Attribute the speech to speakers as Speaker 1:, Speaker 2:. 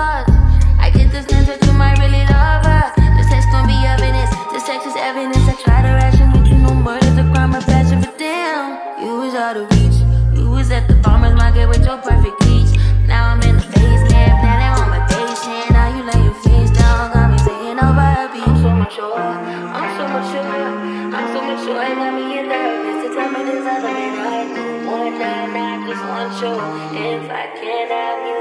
Speaker 1: thoughts. I get this answer to my really love her. This text gon' be evidence. This text is evidence. I try to ration with you, no murder's a crime of passion, but damn, you was out of reach. You was at the farmer's market with your perfect peach. Now I'm in the basement, planning on my patient. Now you lay your face down, got me saying over a beat. I'm so mature, I'm so mature, I'm so mature. I got me in therapist to tell me this other man I do more than I just want you. If I can't have you.